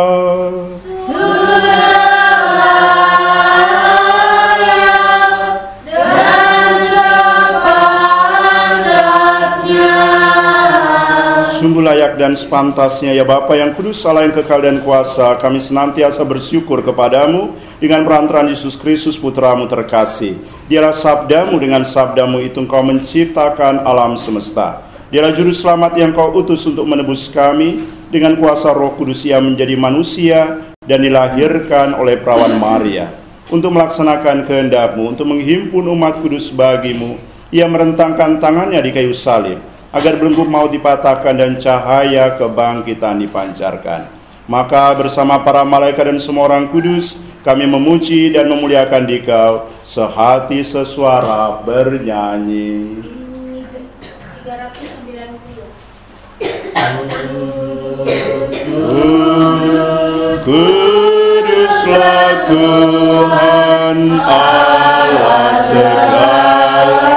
Sungguh layak dan sepantasnya ya Bapa yang kudus, Allah yang kekal dan kuasa, kami senantiasa bersyukur kepadamu dengan perantaraan Yesus Kristus Putramu terkasih. Dialah sabdamu, dengan sabdamu itu engkau menciptakan alam semesta. Dialah juru selamat yang kau utus untuk menebus kami. Dengan kuasa Roh Kudus ia menjadi manusia dan dilahirkan oleh perawan Maria. Untuk melaksanakan kehendakmu, untuk menghimpun umat kudus bagimu, ia merentangkan tangannya di kayu salib, agar belenggu maut dipatahkan dan cahaya kebangkitan dipancarkan. Maka bersama para malaikat dan semua orang kudus, kami memuji dan memuliakan Dikau sehati sesuara bernyanyi. 390. Kuduslah Tuhan Allah segala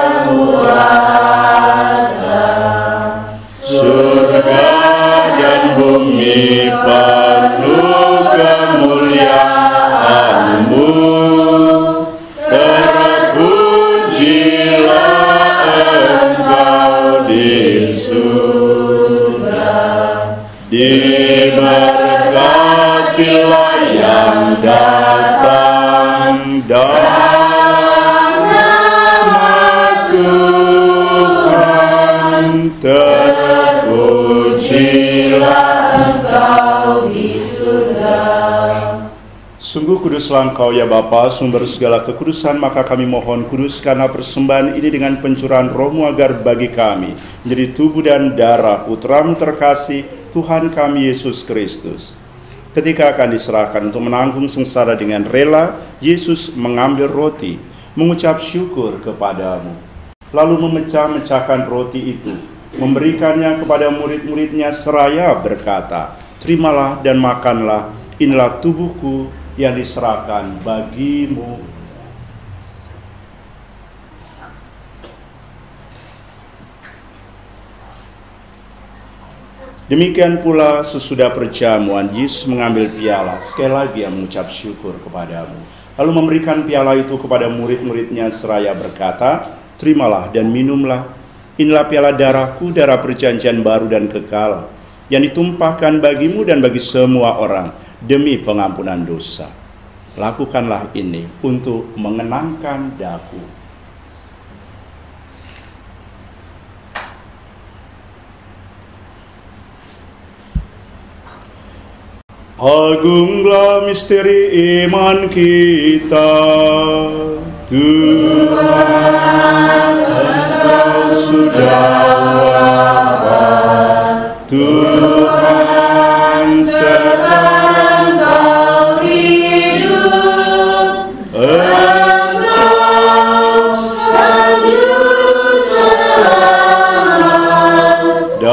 kuasa, surga dan bumi penuh kemuliaan-Mu. Terpujilah Engkau di surga, diberkatilah yang datang dalam nama Tuhan. Terpujilah Engkau di surga. Sungguh kuduslah Engkau ya Bapa, sumber segala kekudusan, maka kami mohon kuduskanlah persembahan ini dengan pencurahan Roh-Mu agar bagi kami menjadi tubuh dan darah Putra-Mu terkasih, Tuhan kami Yesus Kristus. Ketika akan diserahkan untuk menanggung sengsara dengan rela, Yesus mengambil roti, mengucap syukur kepadamu, lalu memecah-mecahkan roti itu, memberikannya kepada murid-muridnya seraya berkata, "Terimalah dan makanlah, inilah tubuhku yang diserahkan bagimu." Demikian pula sesudah perjamuan, Yesus mengambil piala, sekali lagi yang mengucap syukur kepadamu, lalu memberikan piala itu kepada murid-muridnya seraya berkata, "Terimalah dan minumlah, inilah piala darahku, darah perjanjian baru dan kekal, yang ditumpahkan bagimu dan bagi semua orang demi pengampunan dosa. Lakukanlah ini untuk mengenangkan daku." Agunglah misteri iman kita, Tuhan Engkau sudah wafat, Tuhan sekarang Kau hidup, Engkau sang juru selamat,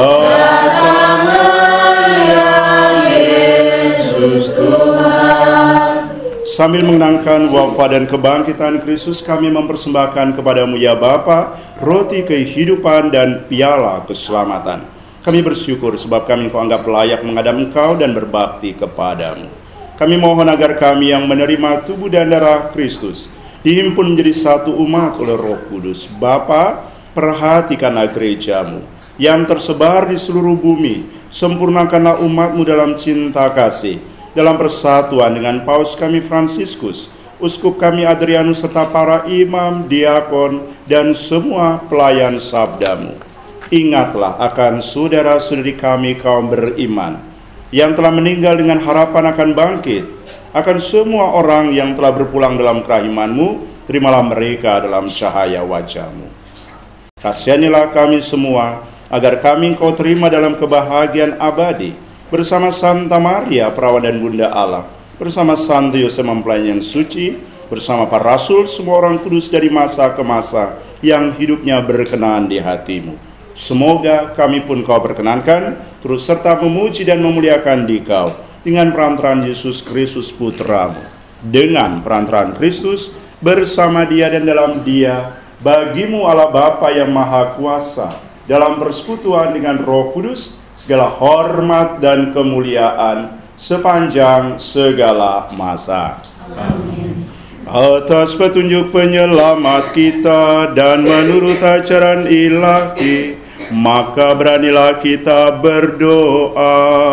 datanglah ya Yesus Tuhan. Sambil mengenangkan wafat dan kebangkitan Kristus, kami mempersembahkan kepadamu ya Bapa, roti kehidupan dan piala keselamatan. Kami bersyukur sebab kami Engkau anggap layak menghadap Engkau dan berbakti kepadamu. Kami mohon agar kami yang menerima tubuh dan darah Kristus dihimpun menjadi satu umat oleh Roh Kudus. Bapa, perhatikanlah gerejamu yang tersebar di seluruh bumi. Sempurnakanlah umatmu dalam cinta kasih, dalam persatuan dengan Paus kami Fransiskus, Uskup kami Adrianus, serta para imam, diakon, dan semua pelayan sabdamu. Ingatlah akan saudara-saudari kami kaum beriman yang telah meninggal dengan harapan akan bangkit. Akan semua orang yang telah berpulang dalam kerahiman-Mu, terimalah mereka dalam cahaya wajah-Mu. Kasihanilah kami semua, agar kami Engkau terima dalam kebahagiaan abadi, bersama Santa Maria, Perawan dan Bunda Allah, bersama Santo Yosef mempelai yang suci, bersama para rasul, semua orang kudus dari masa ke masa, yang hidupnya berkenan di hati-Mu. Semoga kami pun Kau berkenankan, terus serta memuji dan memuliakan Dikau, dengan perantaraan Yesus Kristus Putra-Mu. Dengan perantaraan Kristus, bersama Dia dan dalam Dia, bagi-Mu Allah Bapa yang Maha Kuasa, dalam persekutuan dengan Roh Kudus, segala hormat dan kemuliaan sepanjang segala masa. Amin. Atas petunjuk penyelamat kita dan menurut ajaran ilahi, maka beranilah kita berdoa.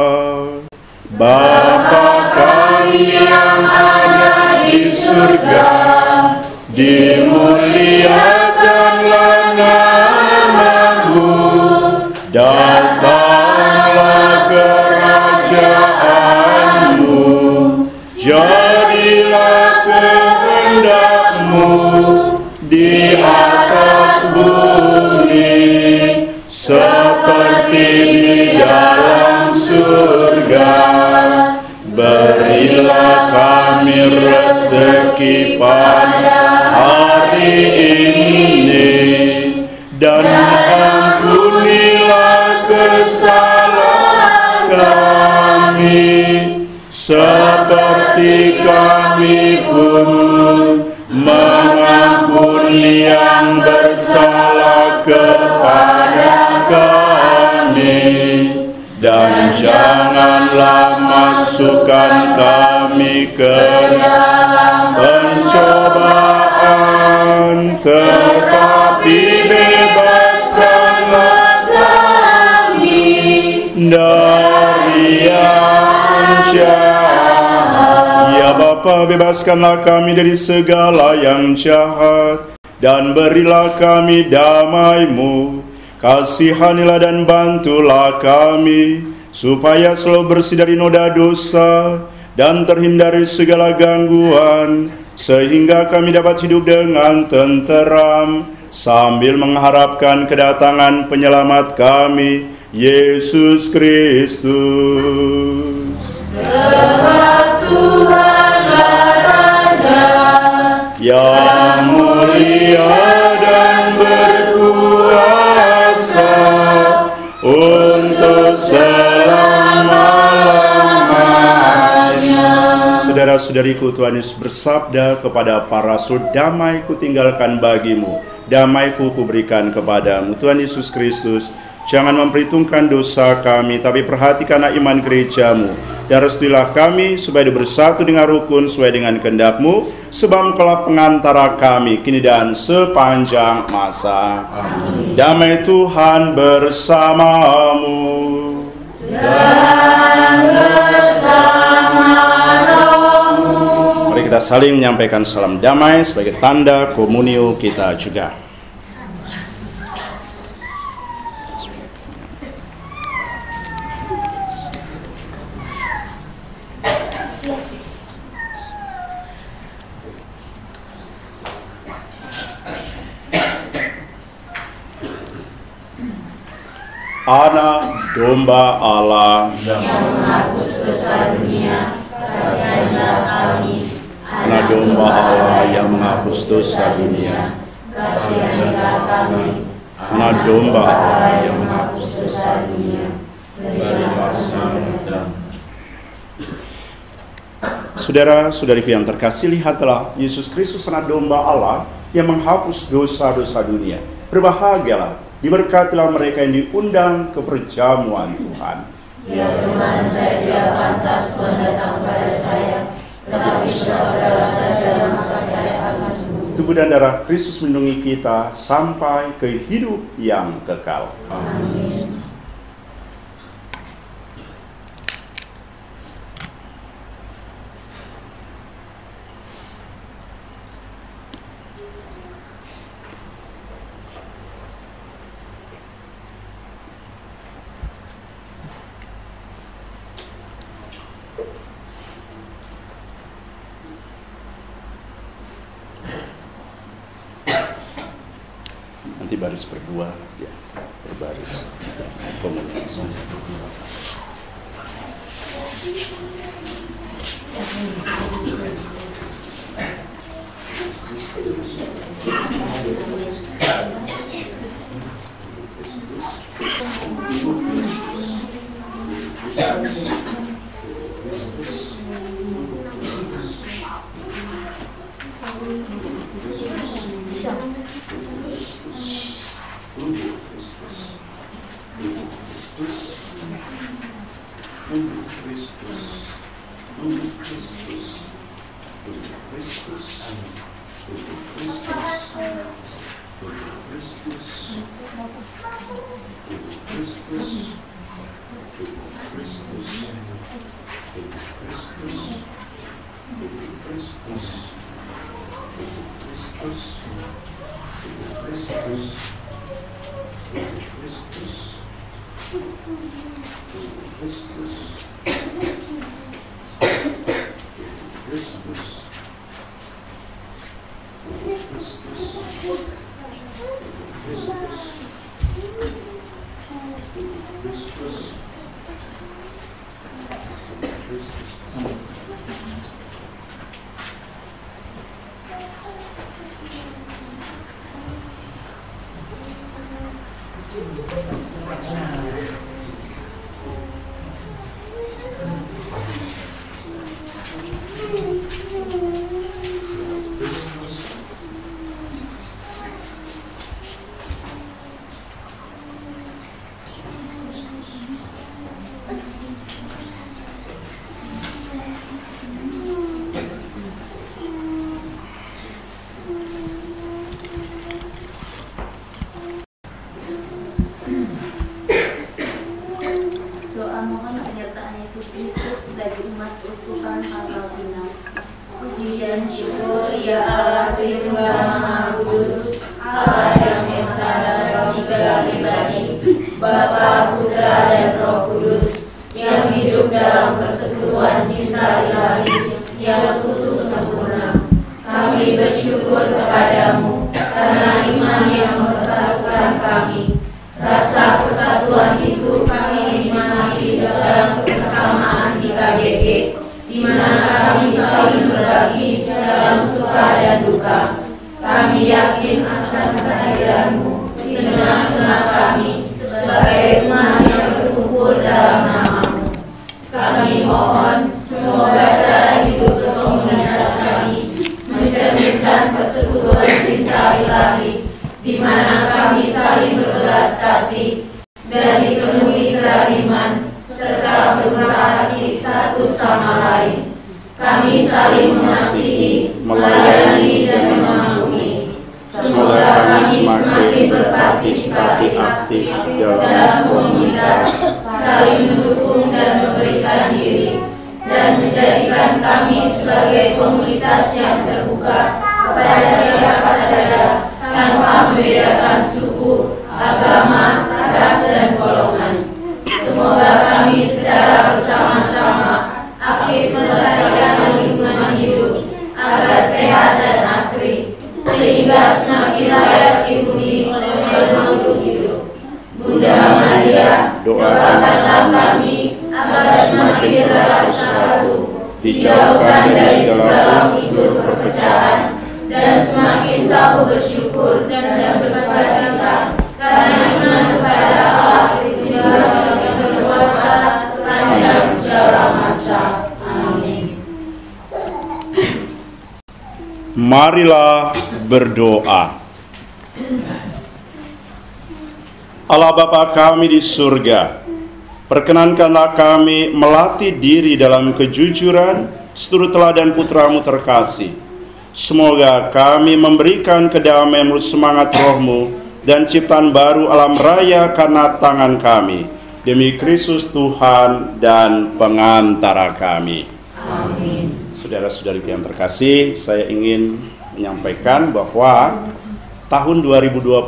Bapa kami yang ada di surga, dimuliakanlah nama-Mu, datanglah kerajaan-Mu, jadilah kehendak-Mu di atas bumi seperti di dalam surga. Berilah kami rezeki pada hari ini, dan ampunilah kesalahan kami, seperti kami pun mengampuni yang bersalah kepada kami. Dan janganlah masukkan kami ke dalam pencobaan, tetapi bebaskanlah kami dari yang jahat. Ya Bapa, bebaskanlah kami dari segala yang jahat, dan berilah kami damai-Mu. Kasihanilah dan bantulah kami, supaya selalu bersih dari noda dosa dan terhindari segala gangguan, sehingga kami dapat hidup dengan tenteram, sambil mengharapkan kedatangan penyelamat kami, Yesus Kristus. Sebab Tuhanlah Raja yang mulia dan berkuasa untuk selama-lamanya. Saudara-saudariku, Tuhan Yesus bersabda kepada para rasul, damai ku tinggalkan bagimu, damai ku berikan kepadamu. Tuhan Yesus Kristus, jangan memperhitungkan dosa kami, tapi perhatikanlah iman gerejamu, dan restuilah kami supaya bersatu dengan rukun sesuai dengan kehendak-Mu, sebab Engkaulah pengantara kami kini dan sepanjang masa. Amin. Damai Tuhan bersamamu dan bersama rohmu. Mari kita saling menyampaikan salam damai sebagai tanda komunio kita juga. Anak domba Allah yang menghapus dosa dunia, kasihilah kami. Anak domba Allah yang menghapus dosa dunia, kasihilah kami. Anak domba Allah yang menghapus dosa dunia, berilah kami. Saudara-saudariku yang terkasih, lihatlah Yesus Kristus anak domba Allah yang menghapus dosa-dosa dunia. Berbahagialah Diberkatilah mereka yang diundang ke perjamuan Tuhan. Ya Tuhan, saya tidak pantas Tuhan datang pada saya, tetapi saudara saja maka saya akan sembuh. Tubuh dan darah Kristus melindungi kita sampai ke hidup yang kekal. Amin. Nanti baris berdua, ya, berbaris komunitas. Marilah berdoa. Allah Bapa kami di surga, perkenankanlah kami melatih diri dalam kejujuran seturut teladan Putra-Mu terkasih. Semoga kami memberikan kedamaian menurut semangat Roh-Mu dan ciptaan baru alam raya karena tangan kami. Demi Kristus Tuhan dan pengantara kami. Amin. Saudara-saudariku yang terkasih, saya ingin menyampaikan bahwa tahun 2020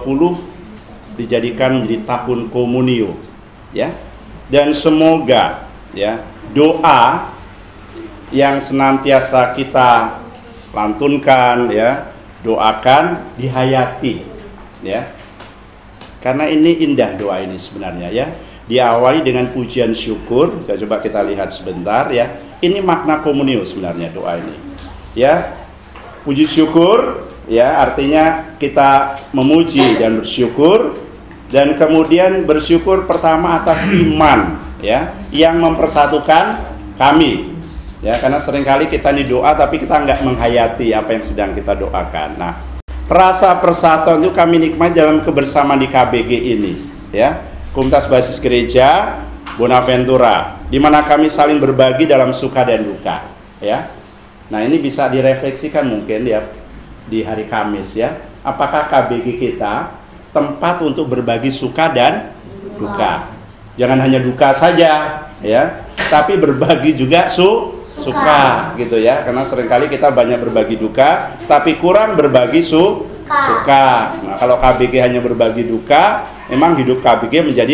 dijadikan menjadi tahun komunio, ya. Dan semoga ya doa yang senantiasa kita lantunkan, ya, doakan dihayati, ya. Karena ini indah doa ini sebenarnya, ya. Diawali dengan pujian syukur. Coba kita lihat sebentar, ya. Ini makna komunio sebenarnya doa ini, ya. Puji syukur, ya, artinya kita memuji dan bersyukur, dan kemudian bersyukur pertama atas iman, ya, yang mempersatukan kami, ya. Karena seringkali kita nih doa tapi kita nggak menghayati apa yang sedang kita doakan. Nah, rasa persatuan itu kami nikmati dalam kebersamaan di KBG ini, ya. Komunitas Basis Gereja Bonaventura, di mana kami saling berbagi dalam suka dan duka, ya. Nah, ini bisa direfleksikan mungkin, ya, di hari Kamis, ya. Apakah KBG kita tempat untuk berbagi suka dan duka? Jangan hanya duka saja, ya, tapi berbagi juga suka, gitu, ya. Karena seringkali kita banyak berbagi duka, tapi kurang berbagi suka. Nah, kalau KBG hanya berbagi duka, memang hidup KBG menjadi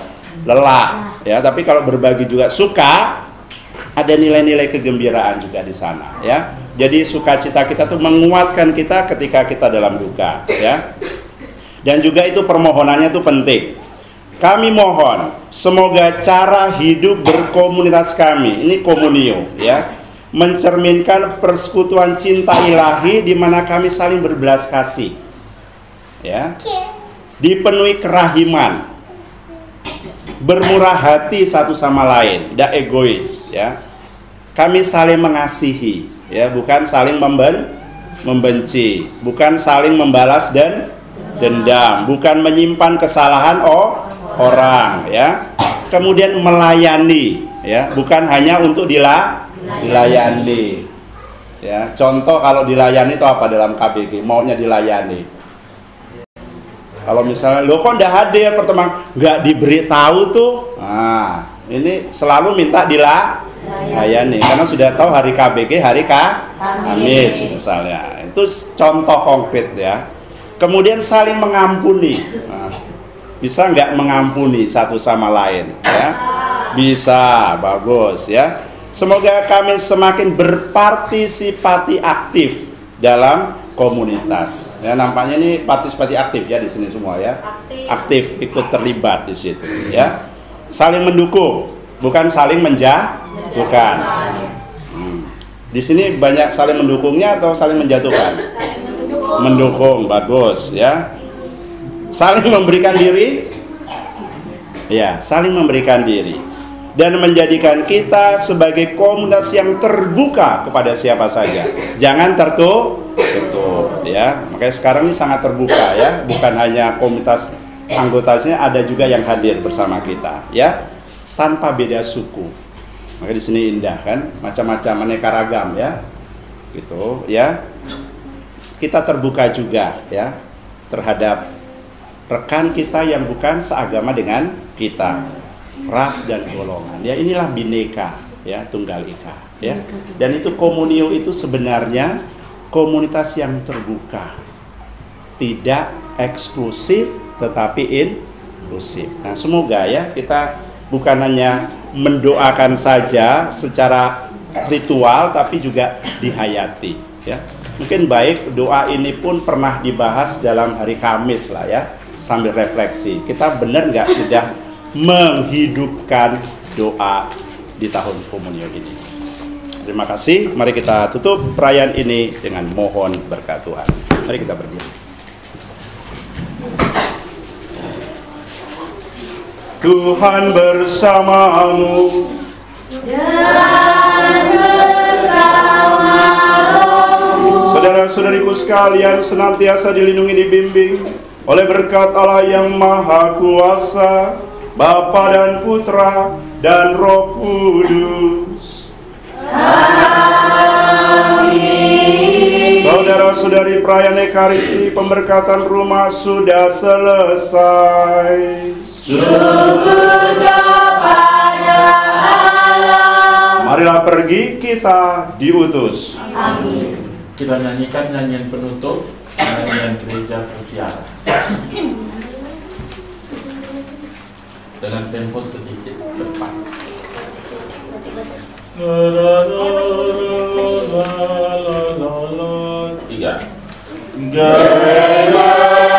lelah, ya. Tapi kalau berbagi juga suka, ada nilai-nilai kegembiraan juga di sana, ya. Jadi sukacita kita tuh menguatkan kita ketika kita dalam duka, ya. Dan juga itu permohonannya tuh penting. Kami mohon semoga cara hidup berkomunitas kami, ini komunio, ya, mencerminkan persekutuan cinta ilahi di mana kami saling berbelas kasih, ya. Dipenuhi kerahiman, bermurah hati satu sama lain, tidak egois, ya. Kami saling mengasihi, ya, bukan saling membenci, bukan saling membalas dan dendam, bukan menyimpan kesalahan orang, ya. Kemudian melayani, ya, bukan hanya untuk dilayani, ya. Contoh kalau dilayani itu apa dalam KBG? Maunya dilayani. Kalau misalnya, lo kok nggak hadir pertemuan, nggak diberitahu tuh, nah, ini selalu minta dilayani, karena sudah tahu hari KBG, hari Kamis misalnya. Itu contoh konkret, ya. Kemudian saling mengampuni. Nah, bisa nggak mengampuni satu sama lain, ya? Bisa, bagus, ya. Semoga kami semakin berpartisipasi aktif dalam komunitas. Ya, nampaknya ini partisipasi aktif, ya, di sini semua, ya. Aktif ikut terlibat di situ, ya. Saling mendukung, bukan saling menjatuhkan. Di sini banyak saling mendukungnya atau saling menjatuhkan? Mendukung, bagus, ya. Saling memberikan diri, ya, saling memberikan diri, dan menjadikan kita sebagai komunitas yang terbuka kepada siapa saja. Jangan tertutup, ya. Makanya sekarang ini sangat terbuka, ya. Bukan hanya komunitas anggotanya, ada juga yang hadir bersama kita, ya. Tanpa beda suku. Makanya di sini indah, kan, macam-macam, aneka ragam, ya. Gitu, ya. Kita terbuka juga, ya, terhadap rekan kita yang bukan seagama dengan kita, ras dan golongan. Ya, inilah bineka, ya, tunggal ika, ya. Dan itu komunio itu sebenarnya komunitas yang terbuka, tidak eksklusif tetapi inklusif. Nah, semoga, ya, kita bukan hanya mendoakan saja secara ritual tapi juga dihayati, ya. Mungkin baik doa ini pun pernah dibahas dalam hari Kamis lah, ya, sambil refleksi. Kita benar nggak sudah menghidupkan doa di tahun komunio ini? Terima kasih. Mari kita tutup perayaan ini dengan mohon berkat Tuhan. Mari kita berdiri. Tuhan bersamamu. Saudara-saudariku sekalian, senantiasa dilindungi, dibimbing oleh berkat Allah yang Maha Kuasa, Bapa dan Putra dan Roh Kudus. Amin. Saudara-saudari, perayaan Ekaristi pemberkatan rumah sudah selesai. Syukur kepada Allah. Marilah pergi, kita diutus. Amin. Kita nyanyikan nyanyian penutup, nyanyian gereja persiapan dengan tempo sedikit cepat. Tiga. Gereja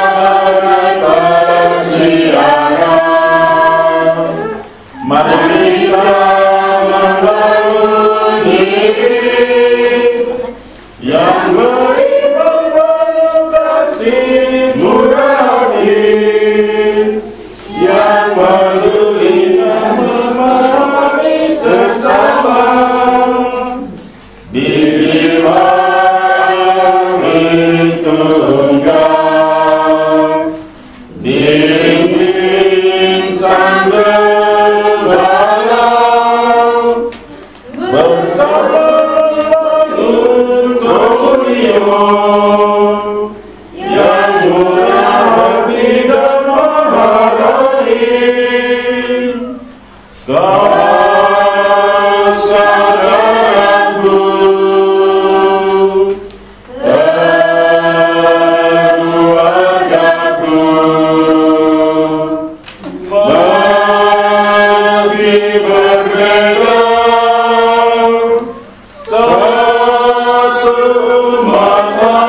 persiapan, mari kita membangun diri yang beriman penuh kasih nurani, yang peduli dan memahami sesama di jiwa yang tunggal, diiring sang gembala bersama yang murah hati dan menghargai kau saudaraku, keluargaku, meski berbeda satu mata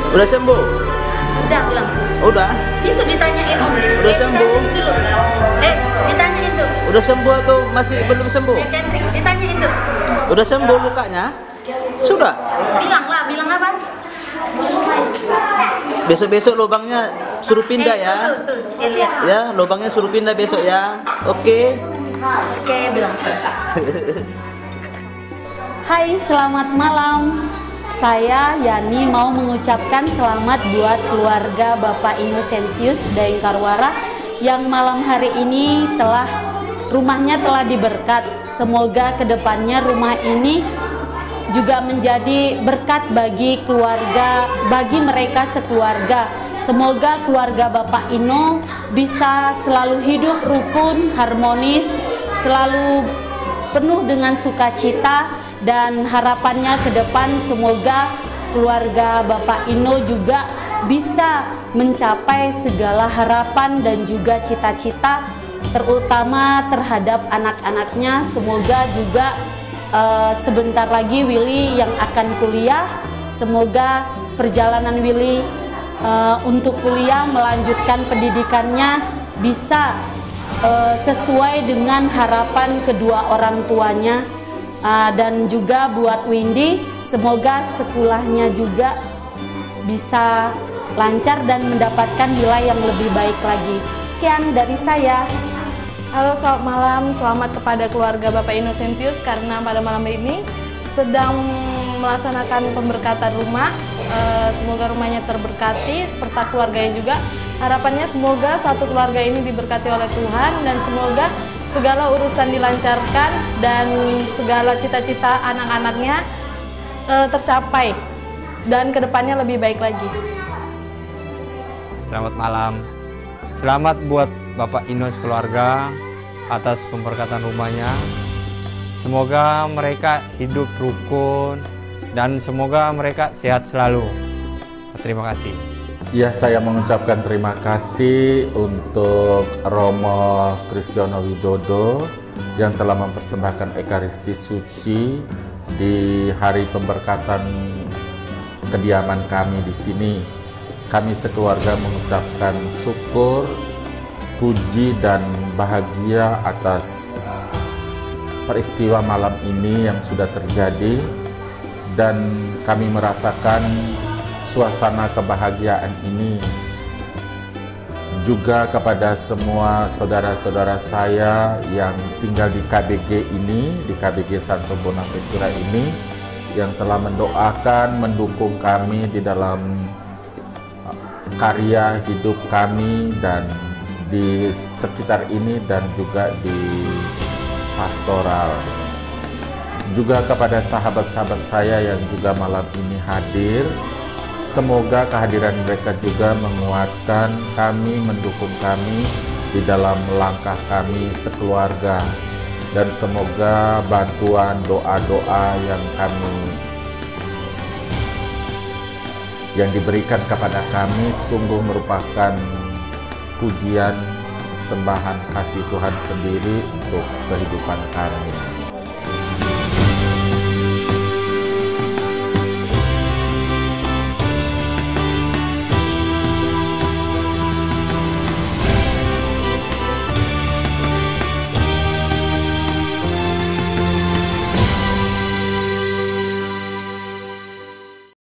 Udah sembuh? Udah pulang. Udah? Itu ditanyain Om. Udah sembuh? Ditanyain dulu. Ditanyain tuh. Udah sembuh atau masih belum sembuh? Ditanyain tuh. Udah sembuh lukanya? Sudah? Bilang apa? Besok-besok lubangnya suruh pindah ya. Tuh, lihat. Ya, lubangnya suruh pindah besok ya. Oke. Oke, bilang. Hai, selamat malam. Saya Yani mau mengucapkan selamat buat keluarga Bapak Innocentius Daeng Karwara yang malam hari ini rumahnya telah diberkat. Semoga kedepannya rumah ini juga menjadi berkat bagi keluarga, bagi mereka sekeluarga. Semoga keluarga Bapak Ino bisa selalu hidup rukun, harmonis, selalu penuh dengan sukacita, dan harapannya ke depan semoga keluarga Bapak Ino juga bisa mencapai segala harapan dan juga cita-cita, terutama terhadap anak-anaknya. Semoga juga sebentar lagi Willy yang akan kuliah, semoga perjalanan Willy untuk kuliah melanjutkan pendidikannya bisa sesuai dengan harapan kedua orang tuanya. Dan juga buat Windy, semoga sekolahnya juga bisa lancar dan mendapatkan nilai yang lebih baik lagi. Sekian dari saya. Halo, selamat malam. Selamat kepada keluarga Bapak Innocentius karena pada malam ini sedang melaksanakan pemberkatan rumah. Semoga rumahnya terberkati serta keluarganya juga. Harapannya semoga satu keluarga ini diberkati oleh Tuhan dan semoga segala urusan dilancarkan dan segala cita-cita anak-anaknya tercapai dan kedepannya lebih baik lagi. Selamat malam. Selamat buat Bapak Inos keluarga atas pemberkatan rumahnya. Semoga mereka hidup rukun dan semoga mereka sehat selalu. Terima kasih. Ya, saya mengucapkan terima kasih untuk Romo Kristiono Widodo yang telah mempersembahkan Ekaristi Suci di hari pemberkatan kediaman kami di sini. Kami sekeluarga mengucapkan syukur, puji dan bahagia atas peristiwa malam ini yang sudah terjadi, dan kami merasakan suasana kebahagiaan ini. Juga kepada semua saudara-saudara saya yang tinggal di KBG ini, di KBG Santo Bonaventura ini, yang telah mendoakan, mendukung kami di dalam karya hidup kami dan di sekitar ini dan juga di pastoral. Juga kepada sahabat-sahabat saya yang juga malam ini hadir, semoga kehadiran mereka juga menguatkan kami, mendukung kami di dalam langkah kami sekeluarga, dan semoga bantuan doa-doa yang diberikan kepada kami sungguh merupakan pujian sembahan kasih Tuhan sendiri untuk kehidupan kami.